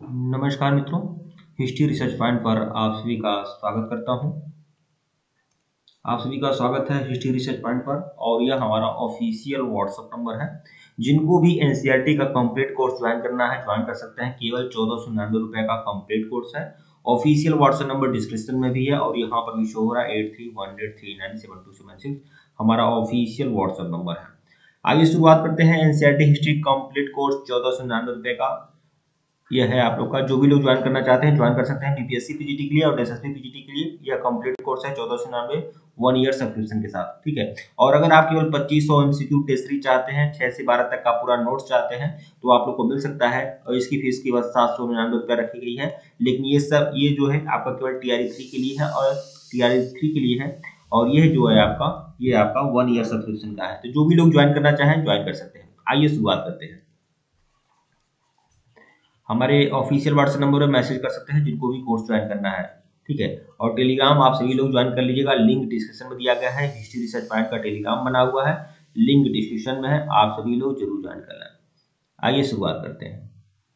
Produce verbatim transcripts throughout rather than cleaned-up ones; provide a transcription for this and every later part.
नमस्कार मित्रों, history research point पर आप सभी का स्वागत करता हूं। आप सभी का स्वागत है हिस्ट्री रिसर्च पॉइंट पर और यह हमारा ऑफिशियल व्हाट्सएप नंबर है। जिनको भी एनसीईआरटी का कंप्लीट कोर्स ज्वाइन करना है ज्वाइन कर सकते हैं। केवल चौदह सौ निन्यानवे रुपए का कंप्लीट कोर्स है। ऑफिशियल व्हाट्सएप नंबर डिस्क्रिप्शन में भी है और यहाँ पर भी शो हो रहा है eight three one eight three nine seven two seven six हमारा ऑफिशियल व्हाट्सएप नंबर है। आइए शुरुआत करते हैं एनसीईआरटी हिस्ट्री कंप्लीट कोर्स चौदह सौ निन्यानवे रुपए का। यह है आप लोग का। जो भी लोग ज्वाइन करना चाहते हैं ज्वाइन कर सकते हैं बीपीएससी पीजीटी के लिए और एसएससी पीजीटी के लिए। यह कंप्लीट कोर्स है चौदह सौ निन्यानवे वन ईयर सब्सक्रिप्शन के साथ, ठीक है। और अगर आप केवल पच्चीस सौ एमसीक्यू टेस्ट सीरीज चाहते हैं, छह से बारह तक का पूरा नोट्स चाहते हैं तो आप लोग को मिल सकता है और इसकी फीस केवल सात सौ निन्यानवे रुपया रखी गई है। लेकिन ये सब ये जो है आपका केवल टीआरई थ्री के लिए है और टीआरई थ्री के लिए है और यह जो है आपका ये आपका वन ईयर सब्सक्रिप्शन का है। तो जो भी लोग ज्वाइन करना चाहें ज्वाइन कर सकते हैं। आइए शुरुआत करते हैं। हमारे ऑफिशियल व्हाट्सएप नंबर पर मैसेज कर सकते हैं जिनको भी कोर्स ज्वाइन करना है, ठीक है। और टेलीग्राम आप सभी लोग ज्वाइन कर लीजिएगा। लिंक डिस्क्रिप्शन में दिया गया है। हिस्ट्री रिसर्च पॉइंट का टेलीग्राम बना हुआ है, लिंक डिस्क्रिप्शन में है। आप सभी लोग जरूर ज्वाइन कर लें। आइए शुरुआत करते हैं।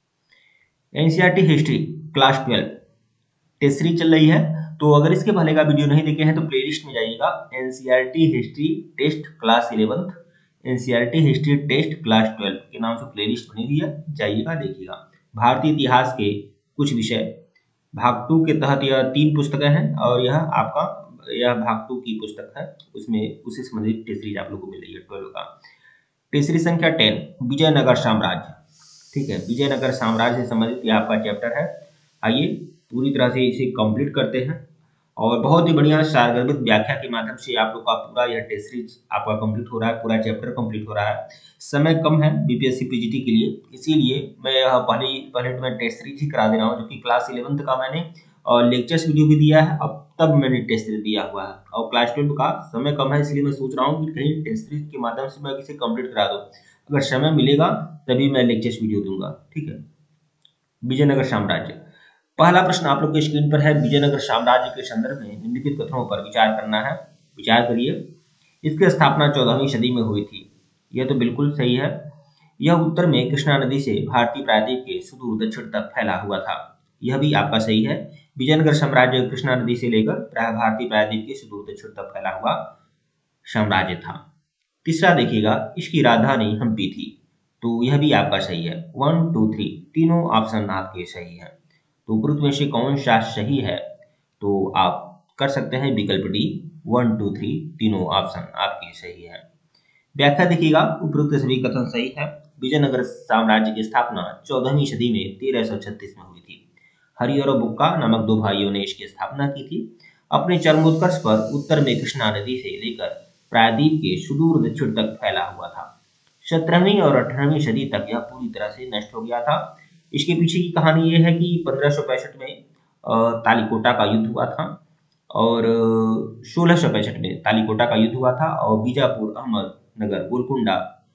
NCERT history class twelve test series चल रही है। तो अगर इसके पहले का वीडियो नहीं देखे हैं तो प्लेलिस्ट में जाइएगा। NCERT history test class eleventh, NCERT history test class twelve के नाम से प्लेलिस्ट बनी हुई है, जाइएगा देखिएगा। भारतीय इतिहास के कुछ विषय भाग टू के तहत यह तीन पुस्तकें हैं और यह आपका यह भाग टू की पुस्तक है। उसमें उससे संबंधित टेस्ट सीरीज आप लोग को मिल रही है ट्वेल्व का। टेस्ट सीरीज संख्या टेन विजयनगर साम्राज्य, ठीक है। विजयनगर साम्राज्य से संबंधित यह आपका चैप्टर है। आइए पूरी तरह से इसे कंप्लीट करते हैं और बहुत ही बढ़िया सारगर्भित व्याख्या के माध्यम से आप लोग का पूरा यह टेस्ट सीरीज आपका कंप्लीट हो रहा है, पूरा चैप्टर कंप्लीट हो रहा है। समय कम है बीपीएससी पीजीटी के लिए, इसीलिए मैं यह पहले पहले तो मैं टेस्ट सीरीज ही करा दे रहा हूँ, जो कि क्लास इलेवंथ का मैंने और लेक्चर्स वीडियो भी दिया है। अब तब मैंने टेस्ट सीरीज दिया हुआ है और क्लास ट्वेल्व का समय कम है, इसलिए मैं सोच रहा हूँ कि कहीं टेस्ट सीरीज के माध्यम से मैं इसे कंप्लीट करा दूँ। अगर समय मिलेगा तभी मैं लेक्चर्स वीडियो दूंगा, ठीक है। विजयनगर साम्राज्य, पहला प्रश्न आप लोग के स्क्रीन पर है। विजयनगर साम्राज्य के संदर्भ में निम्नलिखित कथनों पर विचार करना है। विचार करिए। इसकी स्थापना चौदहवीं सदी में हुई थी, यह तो बिल्कुल सही है। यह उत्तर में कृष्णा नदी से भारतीय प्रायद्वीप के सुदूर दक्षिण तक फैला हुआ था, यह भी आपका सही है। विजयनगर साम्राज्य कृष्णा नदी से लेकर प्राय भारतीय प्रायद्वीप के सुदूर दक्षिण तक फैला हुआ साम्राज्य था। तीसरा देखिएगा, इसकी राजधानी हम्पी थी, तो यह भी आपका सही है। वन टू थ्री तीनों ऑप्शन आपके सही है। तो उपरोक्त में से कौन सा सही है? तो आप कर सकते हैं विकल्प डी, वन टू थ्री तीनों ऑप्शन आपके सही है। व्याख्या देखिएगा, उपरोक्त सभी कथन सही है। विजयनगर साम्राज्य की स्थापना चौदहवीं सदी में तेरह सौ छत्तीस में हुई थी। हरि और बुक्का नामक दो भाइयों ने इसकी स्थापना की थी। अपने चरमोत्कर्ष पर उत्तर में कृष्णा नदी से लेकर प्रायद्वीप के सुदूर दक्षिण तक फैला हुआ था। सत्रहवीं और अठारहवीं सदी तक यह पूरी तरह से नष्ट हो गया था। इसके पीछे की कहानी यह है कि पंद्रह सौ पैंसठ में तालीकोटा का युद्ध हुआ था और सोलह सौ पैंसठ में तालीकोटा का युद्ध हुआ था और बीजापुर, अहमदनगर, गोलकुंडा,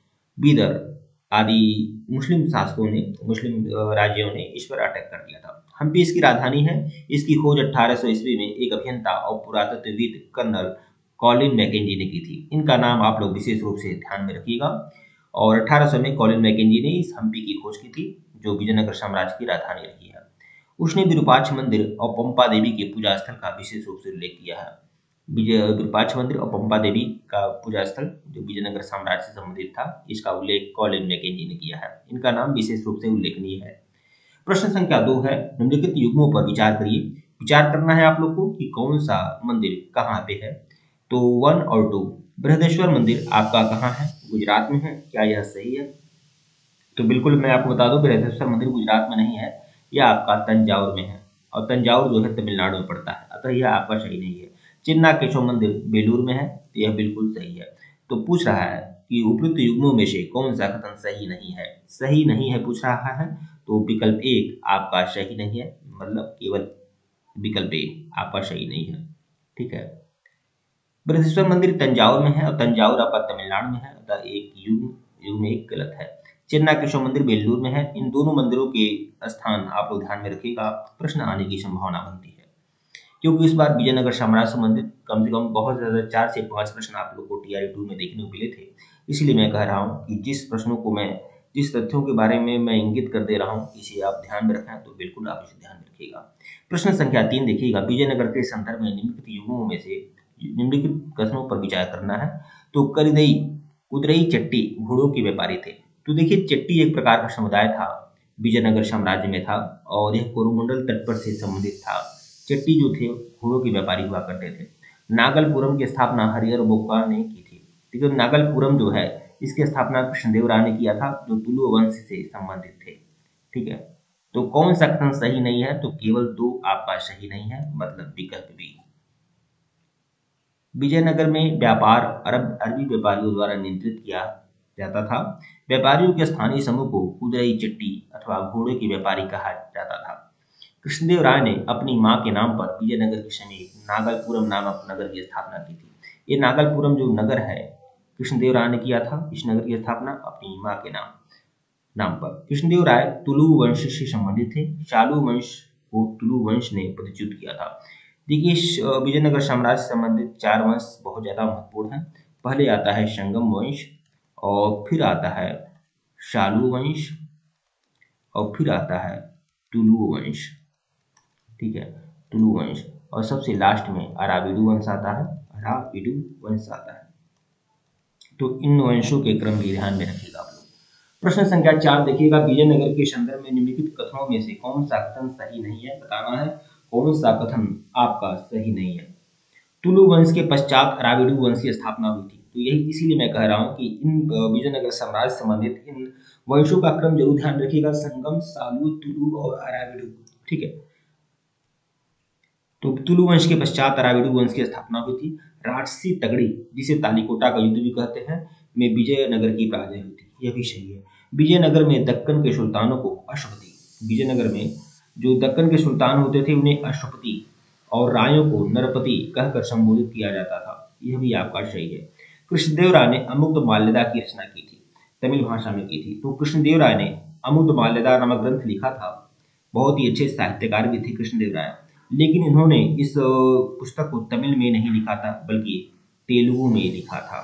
बीदर आदि मुस्लिम शासकों ने मुस्लिम राज्यों ने इस पर अटैक कर दिया था। हम्पी इसकी राजधानी है। इसकी खोज अठारह सौ ईस्वी में एक अभियंता और पुरातत्वविद कर्नल कॉलिन मैकेंजी ने की थी। इनका नाम आप लोग विशेष रूप से ध्यान में रखिएगा। और अठारह सौ में कॉलिन मैकेंजी ने इस हम्पी की खोज की थी, जो विजयनगर साम्राज्य की राजधानी रही है। उसने विरूपाक्ष मंदिर और पंपा देवी के पूजा स्थल का विशेष रूप से उल्लेख किया है। विजय विरूपाक्ष मंदिर और पंपा देवी का पूजा स्थल जो विजयनगर साम्राज्य से संबंधित था, इसका उल्लेख कॉलिन मैकेंजी ने किया है। इनका नाम विशेष रूप से उल्लेखनीय है। प्रश्न संख्या दो है, निम्नलिखित युग्मों पर विचार करिए। विचार करना है आप लोग को कि कौन सा मंदिर कहाँ पे है। तो वन और टू, बृहदेश्वर मंदिर आपका कहाँ है? गुजरात में है, क्या यह सही है? तो बिल्कुल मैं आपको बता दूं, बृहदेश्वर मंदिर गुजरात में नहीं है, यह आपका तंजाउर में है और तंजाउर जो है तमिलनाडु में पड़ता है, अतः यह आपका सही नहीं है। चिन्ना केशव मंदिर बेलूर में है, तो यह बिल्कुल सही है। तो पूछ रहा है कि उपयुक्त युग्मों में से कौन सा कथन सही नहीं है? सही नहीं है पूछ रहा है, तो विकल्प एक आपका सही नहीं है, मतलब केवल विकल्प एक आपका सही नहीं है, ठीक है। बृहदेश्वर मंदिर तंजाउर में है और तंजाउर आपका तमिलनाडु में है, अतः एक युग्म युग्म एक गलत है। चिन्ना केशव मंदिर बेल्लूर में है। इन दोनों मंदिरों के स्थान आप लोग ध्यान में रखिएगा, प्रश्न आने की संभावना बनती है, क्योंकि इस बार विजयनगर साम्राज्य संबंधित कम से कम बहुत ज्यादा चार से पांच प्रश्न आप लोग को टीआरई टू में देखने को मिले थे। इसलिए मैं कह रहा हूँ कि जिस प्रश्नों को मैं जिस तथ्यों के बारे में मैं इंगित कर दे रहा हूँ इसे आप ध्यान में रखें, तो बिल्कुल आप इसे ध्यान में रखिएगा। प्रश्न संख्या तीन देखिएगा, विजयनगर के संदर्भ में निम्नलिखित युगों में से निम्नलिखित कथनों पर विचार करना है। तो करिदई उदरई चट्टी घोड़ों के व्यापारी थे। तो देखिए चट्टी एक प्रकार का समुदाय था, विजयनगर साम्राज्य में था और यह कोरोमंडल तट पर से संबंधित था। चट्टी जो थे घोड़ों के व्यापारी हुआ करते थे। नागलपुरम की स्थापना हरिहर बोका ने की थी। ठीक है, नागलपुरम जो है इसकी स्थापना कृष्णदेव राय ने किया था, जो तुलु वंश से संबंधित थे। ठीक है, तो कौन सा कथन सही नहीं है? तो केवल दो आपका सही नहीं है, मतलब विकल्प बी। विजयनगर में व्यापार अरब अरबी व्यापारियों द्वारा नियंत्रित किया जाता था। व्यापारियों के स्थानीय समूह को उदयई चट्टी अथवा घोड़े के व्यापारी कहा जाता था। कृष्णदेव राय ने अपनी मां के नाम पर विजयनगर के समीप नागलपुरम नामक नगर की स्थापना की थी। ये नागलपुरम जो नगर है कृष्णदेव राय ने किया था, इस नगर की स्थापना अपनी मां के नाम नाम पर। कृष्णदेव राय तुलु वंश से संबंधित थे। चालू वंश को तुलु वंश ने पदच्युत किया था। देखिए विजयनगर साम्राज्य से संबंधित चार वंश बहुत ज्यादा महत्वपूर्ण है। पहले आता है संगम वंश, और फिर आता है शालू वंश, और फिर आता है तुलु वंश। ठीक है, तुलु वंश, और सबसे लास्ट में अराविडु वंश आता है। अराविडु वंश आता है। तो इन वंशों के क्रम भी ध्यान में रखिएगा आप लोग। प्रश्न संख्या चार देखिएगा, विजयनगर के संदर्भ में निम्नलिखित कथनों में से कौन सा कथन सही नहीं है? बताना है कौन सा कथन आपका सही नहीं है। तुलु वंश के पश्चात अराविडु वंश की स्थापना हुई थी। तो यही इसीलिए मैं कह रहा हूं कि इन विजयनगर साम्राज्य से संबंधित इन वंशों का क्रम जरूर ध्यान रखिएगा, संगम, सालू, तुलु और अराविडु। ठीक है, तो तुलु वंश के पश्चात अराविडु वंश की स्थापना हुई थी। राजसी तगड़ी, जिसे तालिकोटा का युद्ध भी कहते हैं, में विजयनगर की पराजय हुई थी। यह भी सही है। विजयनगर में दक्कन के सुल्तानों को अश्वपति, विजयनगर में जो दक्कन के सुल्तान होते थे उन्हें अश्वपति और रायों को नरपति कहकर संबोधित किया जाता था। यह भी आपका सही है। कृष्णदेव राय ने अमुग्ध माल्यदा की रचना की थी, तमिल भाषा में की थी। तो कृष्णदेव राय ने अमुग्ध माल्यदा नामक ग्रंथ लिखा था। बहुत ही अच्छे साहित्यकार भी थे कृष्णदेव राय, लेकिन इन्होंने इस पुस्तक को तमिल में नहीं लिखा था बल्कि तेलुगु में लिखा था।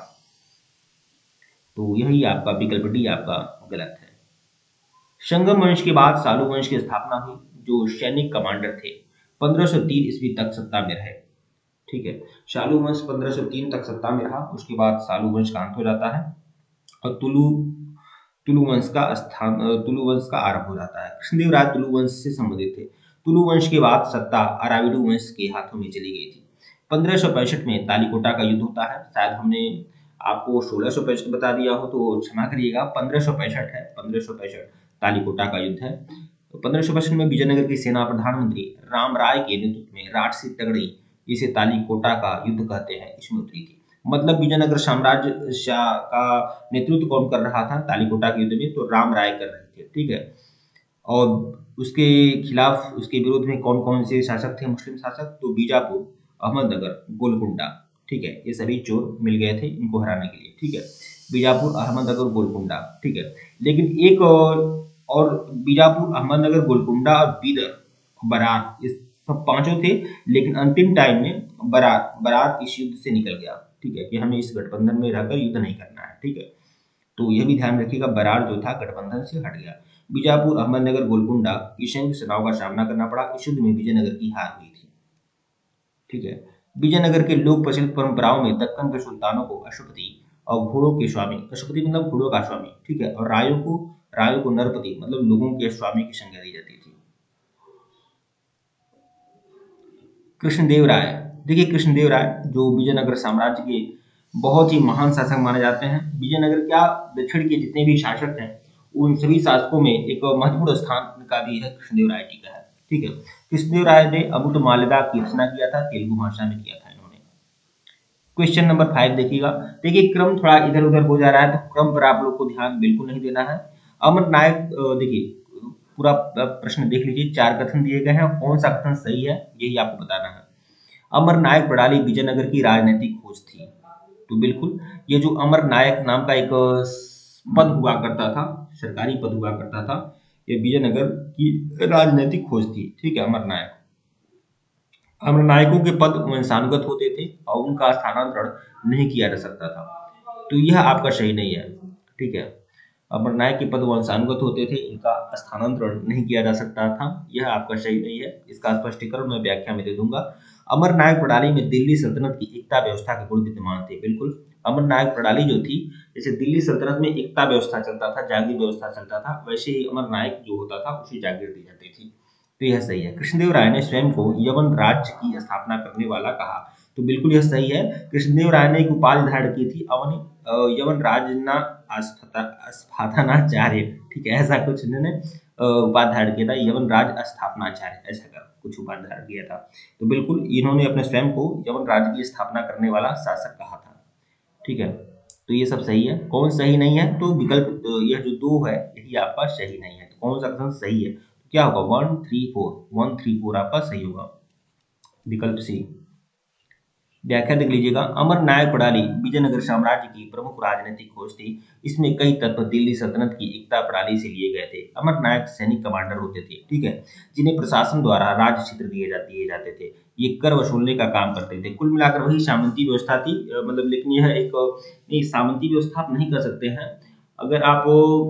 तो यही आपका विकल्प डी आपका गलत है। संगम वंश के बाद सालू वंश की स्थापना हुई, जो सैनिक कमांडर थे पंद्रह सौ तीन ईस्वी तक सत्ता में रहे। ठीक है, सालू वंश पंद्रह सौ तीन तक सत्ता में रहा, उसके बाद सालू वंश का अंत हो जाता है और तुलु तुलु वंश का स्थान तुलु वंश का आरंभ हो जाता है। कृष्णदेव राय तुलु वंश से संबंधित थे। तुलु वंश के बाद सत्ता अराविडु वंश के हाथों में चली गई थी। पंद्रह सौ पैंसठ में तालिकोटा का युद्ध होता है। शायद हमने आपको सोलह सौ पैंसठ बता दिया हो तो क्षमा करिएगा, पंद्रह सौ पैंसठ है। पंद्रह सौ पैंसठ तालिकोटा का युद्ध है। तो पंद्रह सौ पैंसठ में विजयनगर की सेना प्रधानमंत्री राम राय के नेतृत्व में राजसी तगड़ी, जिसे तालिकोटा का युद्ध कहते हैं, इसमें उतरी थी। मतलब विजयनगर साम्राज्य का नेतृत्व कौन कर रहा था तालिकोटा के युद्ध में? तो राम राय कर रहे थे। ठीक है, और उसके खिलाफ, उसके विरोध में कौन कौन से शासक थे, मुस्लिम शासक? तो बीजापुर, अहमदनगर, गोलकुंडा। ठीक है, ये सभी चोर मिल गए थे इनको हराने के लिए। ठीक है, बीजापुर, अहमदनगर, गोलकुंडा। ठीक है, लेकिन एक और, और बीजापुर, अहमदनगर, गोलकुंडा और बीदर, बरार, ये सब पांचों थे, लेकिन अंतिम टाइम में बरार बरार इस युद्ध से निकल गया। ठीक है, कि हमें इस गठबंधन में रहकर युद्ध नहीं करना है। ठीक है, तो यह भी ध्यान रखिएगा, बरार जो था गठबंधन से हट गया। बीजापुर, अहमदनगर, गोलकुंडा की संयुक्त सेनाओं का सामना करना पड़ा। इस युद्ध में विजयनगर की हार हुई थी। ठीक है, विजयनगर के लोक प्रचलित परंपराओं में दक्कन के सुल्तानों को अश्वपति और घोड़ों के स्वामी, अश्वपति मतलब घोड़ों का स्वामी, ठीक है, और रायों को रायों को नरपति मतलब लोगों के स्वामी की संज्ञा दी जाती थी। कृष्णदेव राय, देखिए कृष्णदेव राय जो विजयनगर साम्राज्य के बहुत ही महान शासक माने जाते हैं। विजयनगर क्या, दक्षिण के जितने भी शासक हैं उन सभी शासकों में एक महत्वपूर्ण स्थान का भी है कृष्णदेव राय जी का है। ठीक है, कृष्णदेव राय ने अमुक्त माल्यदा की रचना किया था, तेलुगु भाषा में किया था इन्होंने। क्वेश्चन नंबर फाइव देखिएगा। देखिए क्रम थोड़ा इधर उधर हो जा रहा है, तो क्रम पर आप लोग को ध्यान बिल्कुल नहीं देना है। अमर नायक, देखिए पूरा प्रश्न देख लीजिए, चार कथन दिए गए हैं, कौन सा कथन सही है यही आपको बताना है। अमर नायक प्रणाली विजयनगर की राजनीतिक खोज थी। तो बिल्कुल, ये जो अमर नायक नाम का एक पद हुआ करता था, सरकारी पद हुआ करता था, ये विजयनगर की राजनीतिक खोज थी। ठीक है, अमर नायक अमर नायकों के पद वंशानुगत होते थे और उनका स्थानांतरण नहीं किया जा सकता था। तो यह आपका सही नहीं है। ठीक है, अमर नायक के पद वंशानुगत होते थे, इनका स्थानांतरण नहीं किया जा सकता था। यह आपका सही नहीं है, इसका स्पष्टीकरण मैं व्याख्या में दे दूंगा। अमर नायक प्रणाली में दिल्ली सल्तनत की एकता व्यवस्था के गुण विद्यमान थे। बिल्कुल, अमर नायक प्रणाली जो थी, जैसे दिल्ली सल्तनत में एकता व्यवस्था चलता था, जागीर व्यवस्था चलता था, वैसे ही अमर नायक जो होता था उसे जागीर दी जाती थी। तो यह सही है। कृष्णदेव राय ने स्वयं को यवन राज्य की स्थापना करने वाला कहा, तो बिल्कुल यह सही है। कृष्णदेव राय ने एक उपाधि धारण की थी, अवन यवन राजना स्थापनाचार्य, ठीक है, ऐसा कुछ इन्होंने उपाधि धारण किया था, यवन राज स्थापनाचार्य, ऐसा कर कुछ उपाधि धारण किया था। तो बिल्कुल इन्होंने अपने स्वयं को यवन राज्य की स्थापना करने वाला शासक कहा था, ठीक है। तो ये सब सही है। कौन सही नहीं है, तो विकल्प यह जो दो है यही आपका सही नहीं है। तो कौन सा ऑप्शन सही है, तो क्या होगा, one three four, one three four आपका सही होगा, विकल्प सी। व्याख्या देख लीजिएगा। अमर नायक प्रणाली विजयनगर साम्राज्य की प्रमुख राजनीतिक खोज थी। इसमें कई तत्व दिल्ली सल्तनत की एकता प्रणाली से लिए गए थे। अमर नायक सैनिक कमांडर होते थे, ठीक है, जिन्हें प्रशासन द्वारा राज्य क्षेत्र दिए जाते दिए जाते थे। ये कर वसूलने का काम करते थे। कुल मिलाकर वही सामंती व्यवस्था थी, मतलब लेकिन यह एक नहीं, सामंती व्यवस्था आप नहीं कर सकते हैं। अगर आप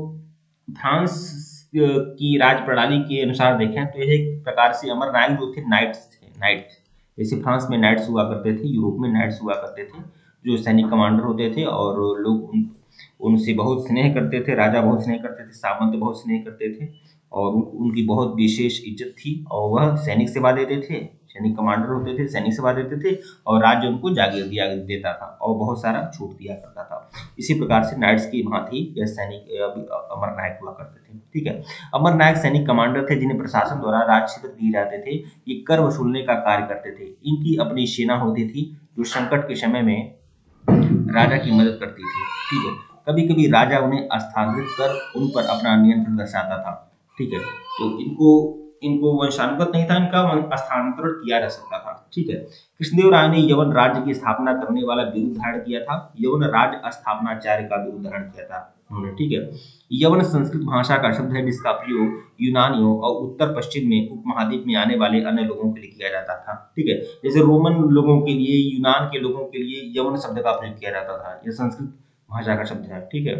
फ्रांस की राज प्रणाली के अनुसार देखें तो यह एक प्रकार से अमर नायक जो थे नाइट्स थे, नाइट, जैसे फ्रांस में नाइट्स हुआ करते थे, यूरोप में नाइट्स हुआ करते थे, जो सैनिक कमांडर होते थे और लोग उन, उनसे बहुत स्नेह करते थे, राजा बहुत स्नेह करते थे, सामंत बहुत स्नेह करते थे और उन, उनकी बहुत विशेष इज्जत थी और वह सैनिक सेवा देते थे, सैनिक कमांडर होते थे, सैनिक सेवा देते थे और राज्य उनको जागीर दिया देता था और बहुत सारा छूट दिया करता था। इसी प्रकार से नाइट्स की भांति यह सैनिक अमर नायक हुआ करते थे, ठीक है। अमर नायक सैनिक कमांडर थे जिन्हें प्रशासन द्वारा राज्य क्षेत्र दिए जाते थे। ये कर वसूलने का कार्य करते थे। इनकी अपनी सेना होती थी जो संकट के समय में राजा की मदद करती थी, ठीक है। कभी कभी राजा उन्हें स्थानांतरित कर उन पर अपना नियंत्रण दर्शाता था, ठीक है। तो इनको इनको वंशानुगत नहीं था, इनका स्थानांतरण किया जा सकता था, ठीक है। कृष्णदेव राय ने यवन राज्य की स्थापना करने वाला बिरुद धारण किया था। यवन राज्य स्थापनाचार्य का बिरुद धारण किया था उन्होंने, ठीक है। यवन संस्कृत भाषा का शब्द है जिसका प्रयोग यूनानियों और उत्तर पश्चिम में उपमहाद्वीप में आने वाले अन्य लोगों के लिए किया जाता था, ठीक है। जैसे रोमन लोगों के लिए, यूनान के लोगों के लिए यवन शब्द का प्रयोग किया जाता था। यह संस्कृत भाषा का शब्द है, ठीक है।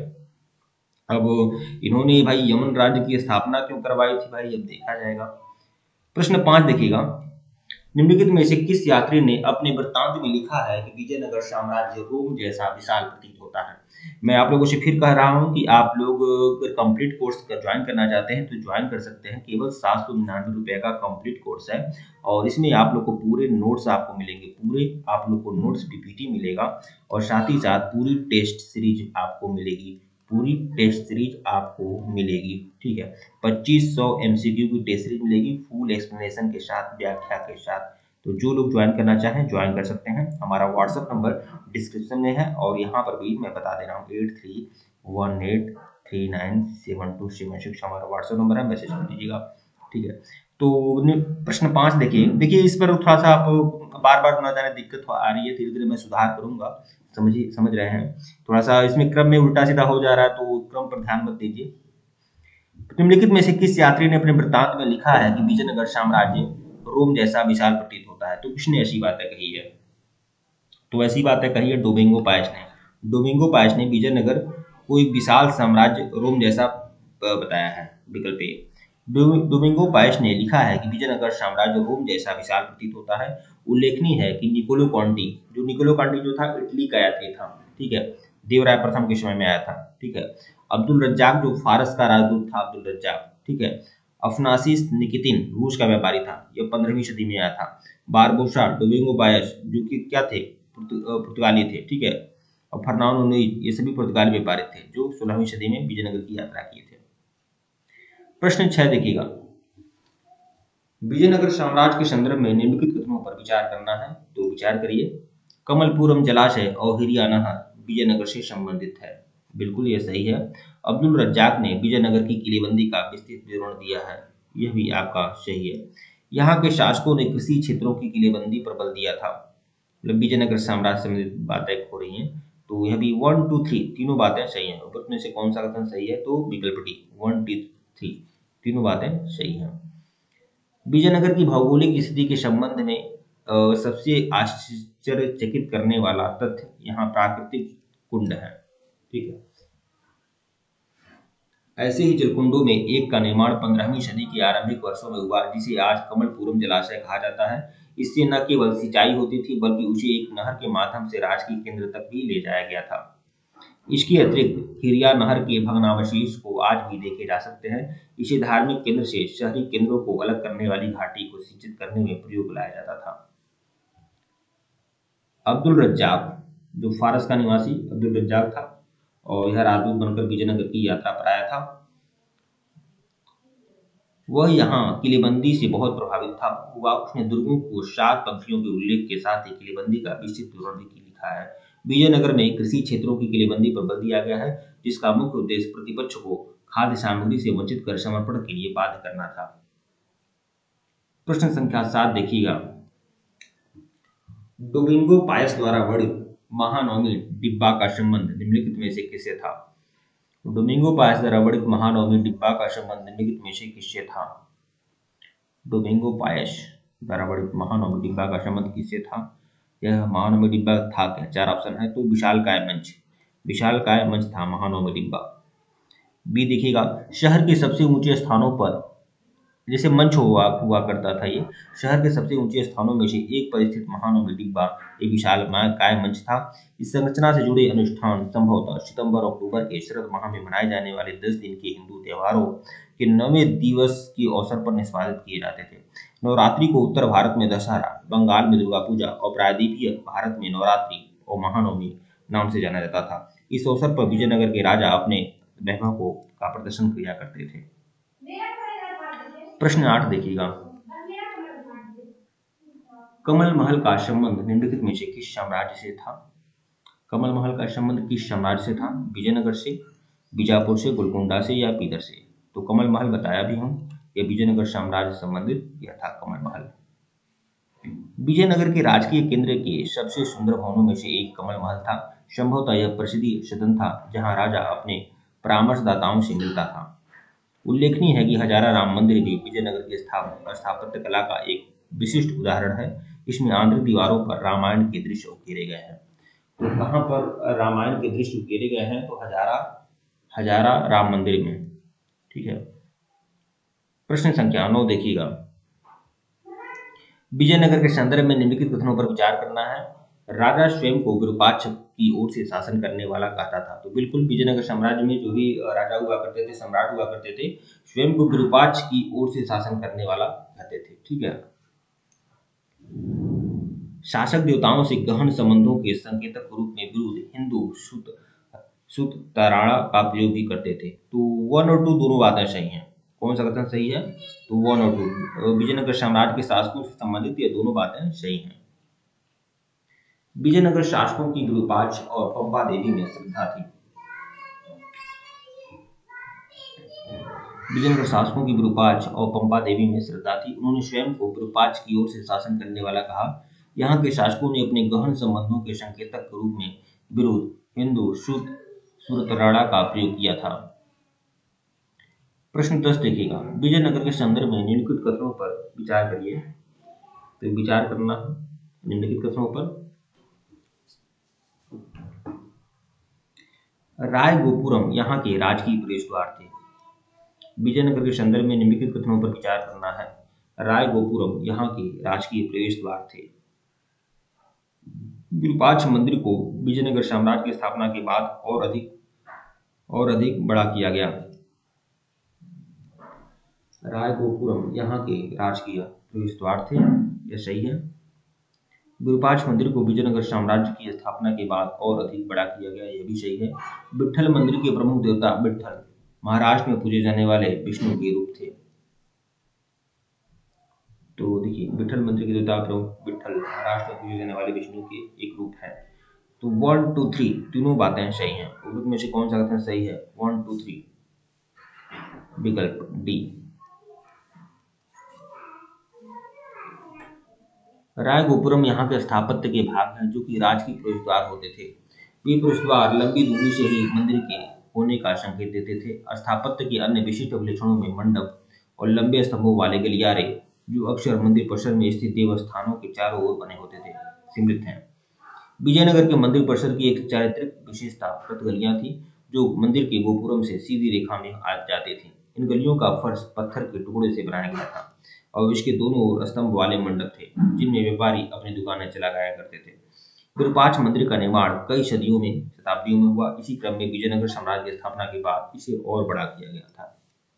अब इन्होंने भाई यमन राज्य की स्थापना क्यों करवाई थी भाई, अब देखा जाएगा। प्रश्न पांच देखिएगा। निम्नलिखित में से किस यात्री ने अपने वृत्तांत में लिखा है कि विजयनगर साम्राज्य रोम जैसा विशाल प्रतीत होता है। मैं आप लोगों से फिर कह रहा हूं कि आप लोग अगर कंप्लीट कोर्स का ज्वाइन करना चाहते हैं तो ज्वाइन कर सकते हैं। केवल सात सौ निन्यानवे रुपए का कंप्लीट कोर्स है और इसमें आप लोग को पूरे नोट्स आपको मिलेंगे, पूरे आप लोग को नोट्स पीपीटी मिलेगा और साथ ही साथ पूरी टेस्ट सीरीज आपको मिलेगी, पूरी टेस्ट सीरीज आपको मिलेगी, ठीक है। पच्चीस सौ एमसीक्यू की टेस्ट सीरीज मिलेगी फुल एक्सप्लेनेशन के साथ, व्याख्या के साथ। तो जो लोग ज्वाइन करना चाहें ज्वाइन कर सकते हैं। हमारा व्हाट्सएप नंबर डिस्क्रिप्शन में है और यहाँ पर भी मैं बता दे रहा हूँ, eight three one eight three nine seven two seven six हमारा व्हाट्सएप नंबर है, मैसेज कर दीजिएगा, ठीक है। तो प्रश्न पाँच देखिए देखिए इस पर थोड़ा सा आप बार बार ना जाने दिक्कत आ रही है, धीरे धीरे मैं सुधार करूंगा, समझिए, समझ रहे हैं। थोड़ा सा इसमें क्रम में उल्टा सीधा हो जा रहा है तो क्रम पर ध्यान मत दीजिए। निम्नलिखित में से किस यात्री ने अपने वृत्तांत में लिखा है कि विजयनगर साम्राज्य रोम जैसा विशाल प्रतीत होता है। तो किसने ऐसी बातें कही है, तो ऐसी बातें कही है डोमिंगो पायस ने। डोमिंगो पायस ने विजयनगर कोई विशाल साम्राज्य रोम जैसा बताया है, विकल्प ए। डोमिंगो पायस ने लिखा है कि विजयनगर साम्राज्य रोम जैसा विशाल प्रतीत होता है। उल्लेखनीय है कि निकोलो कॉन्टी, जो निकोलो कॉन्टी जो था इटली का यात्री था, ठीक है, देवराय प्रथम के समय में आया था, ठीक है। अब्दुल रज्जाक जो फारस का राजदूत था, अब्दुल रज्जाक, ठीक है। अफनासिस निकितिन रूस का व्यापारी था, यह पंद्रहवीं सदी में आया था। बारबोसा डोमिंगो पायस जो कि क्या थे, पुर्तगाली थे, ठीक है। और फर्नांडो नोइज ये सभी पुर्तगाली व्यापारी थे जो सोलहवीं सदी में विजयनगर की यात्रा किए थे। प्रश्न छह देखिएगा। विजयनगर साम्राज्य के संदर्भ में निम्नलिखित कथनों पर विचार करना है, तो विचार करिए। कमलपुरम जलाशय और हिरिया नहर विजयनगर से संबंधित है, बिल्कुल यह सही है। अब्दुल रज्जाक ने विजयनगर की किलेबंदी का विस्तृत विवरण दिया है, यह भी आपका सही है। यहाँ के शासकों ने कृषि क्षेत्रों की किलेबंदी पर बल दिया था, मतलब विजयनगर साम्राज्य से संबंधित बातें हो रही हैं। तो यह भी वन टू थ्री तीनों बातें सही हैं। ऊपर में से कौन सा कथन सही है, तो विकल्प डी वन टू थ्री तीनों बातें सही हैं। विजयनगर की भौगोलिक स्थिति के संबंध में आ, सबसे आश्चर्यचकित करने वाला तथ्य यहाँ प्राकृतिक कुंड है, ठीक है। ऐसे ही जलकुंडों में एक का निर्माण पंद्रहवीं सदी के आरंभिक वर्षों में हुआ, जिसे आज कमलपुरम जलाशय कहा जाता है। इससे न केवल सिंचाई होती थी, बल्कि उसे एक नहर के माध्यम से राजकीय केंद्र तक भी ले जाया गया था। इसके अतिरिक्त हिरिया नहर के भग्नावशेष को आज भी देखे जा सकते हैं। इसे धार्मिक केंद्र से शहरी केंद्रों को अलग करने वाली घाटी को सिंचित करने में प्रयोग लाया जाता था। अब्दुल रज्जाक, जो फारस का निवासी अब्दुल रज्जाक था और यह राजदूत बनकर विजयनगर की यात्रा पर आया था, वह यहाँ किलेबंदी से बहुत प्रभावित था। हुआ उसने दुर्गों को सात पंक्तियों के उल्लेख के साथ ही किलेबंदी का विस्तृत विवरण भी लिखा है। विजयनगर में कृषि क्षेत्रों की किलेबंदी पर बल दिया गया है, जिसका मुख्य उद्देश्य प्रतिपक्ष को खाद्य सामग्री से वंचित कर समर्पण के लिए बाध्य करना था। प्रश्न संख्या सात देखिएगा। डोमिंगो पायस द्वारा वर्णित महानवमी डिब्बा का संबंध निम्नलिखित में से किससे था? डोमिंगो पायस द्वारा वर्णित महानवमी डिब्बा का संबंध निम्नलिखित में से किससे था? डोमिंगो पायस द्वारा वर्णित महानवमी डिब्बा का संबंध किससे था? यह महानवमी डिब्बा था क्या? चार ऑप्शन है। तो विशालकाय मंच, विशालकाय मंच था महानवमी डिब्बा। बी देखिएगा, शहर के सबसे ऊंचे स्थानों पर, जैसे मंच हुआ हुआ करता था, ये शहर के सबसे ऊंचे स्थानों में से एक पर स्थित महानवमी डिब्बा एक विशालकाय मंच था। इस संरचना से जुड़े अनुष्ठान संभवतः सितंबर अक्टूबर के शरद माह में मनाए जाने वाले दस दिन के हिंदू त्योहारों के नवें दिवस के अवसर पर निष्पादित किए जाते थे। नवरात्रि को उत्तर भारत में दशहरा, बंगाल में दुर्गा पूजा और प्रायद्वीपीय भारत में नवरात्रि और महानवमी नाम से जाना जाता था। इस अवसर पर विजयनगर के राजा अपने वैभव को का प्रदर्शन किया करते थे। प्रश्न आठ देखिएगा। कमल महल का संबंध निम्नलिखित में से किस साम्राज्य से था? कमल महल का संबंध किस साम्राज्य से था? विजयनगर से, बीजापुर से, गोलकुंडा से या पीतर से? तो कमल महल बताया भी हम, यह विजयनगर साम्राज्य से संबंधित यह था कमल महल। विजयनगर के राजकीय केंद्र के सबसे सुंदर भवनों में से एक कमल महल था। संभवतः यह प्रसिद्ध सदन था जहां राजा अपने परामर्शदाताओं से मिलता था। उल्लेखनीय है कि हजारा राम मंदिर भी विजयनगर की स्थापत्य कला का एक विशिष्ट उदाहरण है। इसमें आंतरिक दीवारों पर रामायण के दृश्य उकेरे गए हैं। तो कहाँ पर रामायण के दृश्य उकेरे गए हैं? तो हजारा हजारा राम मंदिर में। ठीक है। प्रश्न संख्या नौ देखिएगा। विजयनगर के संदर्भ में निम्नलिखित कथनों पर विचार करना है। राजा स्वयं को विरूपाक्ष की ओर से शासन करने वाला कहता था। तो बिल्कुल विजयनगर साम्राज्य में जो भी राजा हुआ करते थे, सम्राट हुआ करते थे, स्वयं को विरूपाक्ष की ओर से शासन करने वाला कहते थे। ठीक है। शासक देवताओं से गहन संबंधों के संकेतक रूप में विरुद्ध हिंदू सुत सुत तराड़ा का प्रयोग भी करते थे। तो वन और टू दोनों बातें सही हैं। कौन सा कथन सही है? तो वन और टू। विजयनगर साम्राज्य के शासकों से संबंधित ये दोनों बातें सही हैं। विजयनगर शासकों की विरूपाक्ष और पंपा देवी में श्रद्धा थी। विजयनगर शासकों की विरूपाक्ष और पंपा देवी में श्रद्धा थी। उन्होंने स्वयं को विरूपाक्ष की ओर से शासन करने वाला कहा। यहाँ के शासकों ने अपने गहन संबंधों के संकेतक के रूप में विरुद्ध हिंदू सुत सुरतराड़ा का प्रयोग किया था। प्रश्न दस देखिएगा। विजयनगर के संदर्भ में निम्नलिखित कथनों पर विचार करिए। तो विचार करना है निम्नलिखित कथनों पर। राय गोपुरम यहाँ के राजकीय प्रवेश द्वार थे। विजयनगर के संदर्भ में निम्नलिखित कथनों पर विचार करना है। राय गोपुरम यहाँ के राजकीय प्रवेश द्वार थे। विरूपाक्ष मंदिर को विजयनगर साम्राज्य की स्थापना के बाद और अधिक और अधिक बड़ा किया गया। राय गोपुरम यहाँ के राजकीय प्रवेश द्वार थे, यह सही है। विरूपाक्ष मंदिर को विजयनगर साम्राज्य की स्थापना के बाद और अधिक बड़ा किया गया, यह भी सही है। विट्ठल मंदिर के प्रमुख देवता विट्ठल महाराष्ट्र में पूजे जाने वाले विष्णु के रूप थे। तो देखिए, विट्ठल मंदिर के देवता प्रमुख विट्ठल महाराष्ट्र में पूजे जाने वाले विष्णु के एक रूप है। तो वन टू थ्री तीनों बातें सही हैं। उर्दू में से कौन सा कथन सही है? वन टू थ्री, विकल्प डी। राय गोपुरम यहाँ के स्थापत्य के भाग हैं जो कि राजकीय प्रवेश द्वार होते थे। ये प्रवेश द्वार लंबी दूरी से ही मंदिर के होने का संकेत देते थे। स्थापत्य के अन्य विशिष्ट विलक्षणों में मंडप और लंबे स्तंभों वाले गलियारे, जो अक्सर मंदिर परिसर में स्थित देवस्थानों के चारों ओर बने होते थे, सम्मिलित हैं। विजयनगर के मंदिर परिसर की एक चारित्रिक विशेषता प्रतगलियां थी। जो मंदिर के गोपुरम से सीधी रेखा में आ जाते थे। इन गलियों का फर्श पत्थर के टुकड़े से बनाया गया था और इसके दोनों ओर स्तंभ वाले मंडप थे जिनमें व्यापारी अपनी दुकानें चला गाया करते थे। विरूपाक्ष मंदिर का निर्माण कई सदियों में शताब्दियों में हुआ। इसी क्रम में विजयनगर साम्राज्य की स्थापना के बाद इसे और बड़ा किया गया था।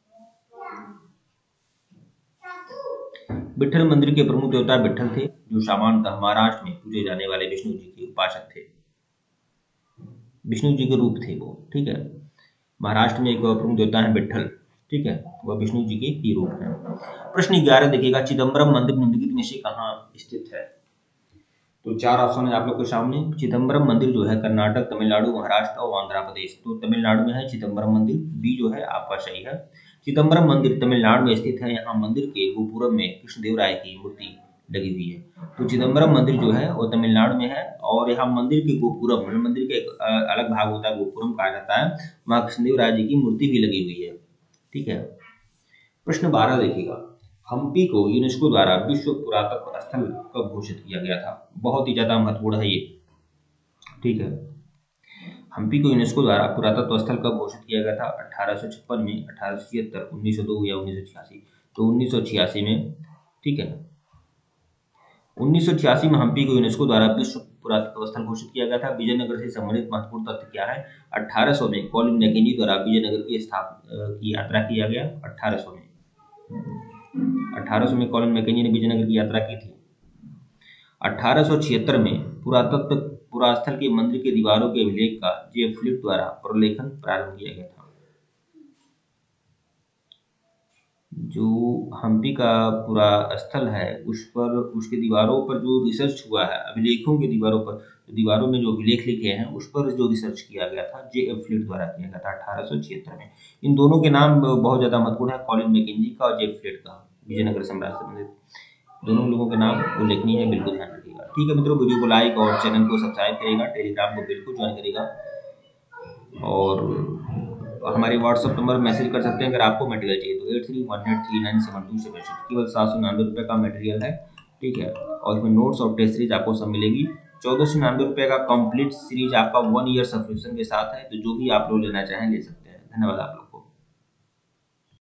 विट्ठल मंदिर के प्रमुख देवता विट्ठल थे, जो सामान्यतः महाराष्ट्र में पूजे जाने वाले विष्णु जी के उपासक थे। विष्णु जी के रूप थे वो, ठीक है। महाराष्ट्र में एक प्रमुख देवता है विट्ठल, ठीक है, वह विष्णु जी के ही रूप है। प्रश्न ग्यारह देखिएगा, चिदम्बरम मंदिर निम्नलिखित में से कहाँ स्थित है? तो चार ऑप्शन है आप लोग के सामने। चिदम्बरम मंदिर जो है कर्नाटक, तमिलनाडु, महाराष्ट्र और आंध्र प्रदेश। तो तमिलनाडु में है चिदम्बरम मंदिर, बी जो है आपका सही है। चिदम्बरम मंदिर तमिलनाडु में स्थित है। यहाँ मंदिर के गोपुरम में कृष्णदेवराय की मूर्ति लगी हुई है। तो चिदम्बरम मंदिर जो है वो तमिलनाडु में है और यहाँ मंदिर के गोपुरम, मंदिर के एक अलग भाग होता है गोपुरम कहा जाता है, वहाँ कृष्णदेवराय जी की मूर्ति भी लगी हुई है, ठीक है। प्रश्न बारह देखिएगा, हम्पी को यूनेस्को द्वारा विश्व पुरातत्व स्थल कब घोषित किया गया था? बहुत ही ज्यादा महत्वपूर्ण है ये, ठीक है। हम्पी को यूनेस्को द्वारा पुरातत्व स्थल कब घोषित किया गया था? अठारह सौ छप्पन में, अठारह सौ छिहत्तर, उन्नीस सौ दो या उन्नीस सौ छियासी? तो उन्नीस सौ छियासी में, ठीक है। उन्नीस सौ छियासी में हम्पी को यूनेस्को द्वारा विश्व पुरातत्व स्थल घोषित किया गया था। विजयनगर से संबंधित महत्वपूर्ण तथ्य क्या है? अठारह सौ में कॉलिन मैकेंजी द्वारा विजयनगर की स्थापना की यात्रा किया गया। अठारह सौ में अठारह सौ में कॉलिन मैकेंजी ने विजयनगर की यात्रा की थी। अठारह सौ छिहत्तर में पुरातत्व पुरास्थल के मंदिर के दीवारों के अभिलेख का जे फ्लिट द्वारा प्रलेखन प्रारंभ किया गया था। जो हम्पी का पूरा स्थल है उस पर, उसके दीवारों पर जो रिसर्च हुआ है, अभिलेखों के दीवारों पर, दीवारों में जो अभिलेख लिखे हैं उस पर जो रिसर्च किया गया था जे एफ फ्लिट द्वारा किया गया था अठारह सौ छिहत्तर में। इन दोनों के नाम बहुत ज्यादा महत्वपूर्ण है, कॉलिन मैकेंजी का और जे एफ फ्लिट का, विजयनगर साम्राज्य से संबंधित दोनों लोगों के नाम उल्लेखनीय है, बिल्कुल ध्यान रखिएगा। ठीक है मित्रों, वीडियो को लाइक और चैनल को सब्सक्राइब करेगा, टेलीग्राम को बिल्कुल ज्वाइन करेगा और हमारे व्हाट्सअप नंबर मैसेज कर सकते हैं अगर आपको मटेरियल चाहिए तो eight three one eight three nine seven two seven six. केवल सात सौ निन्यानवे रुपये का मटेरियल है, ठीक है। और इसमें नोट्स और टेस्ट सीरीज आपको सब मिलेगी। चौदह सौ निन्यानवे रुपये का कंप्लीट सीरीज आपका वन ईयर सब्सक्रिप्शन के साथ है, तो जो भी आप लोग लेना चाहें ले सकते हैं। धन्यवाद आप लोग।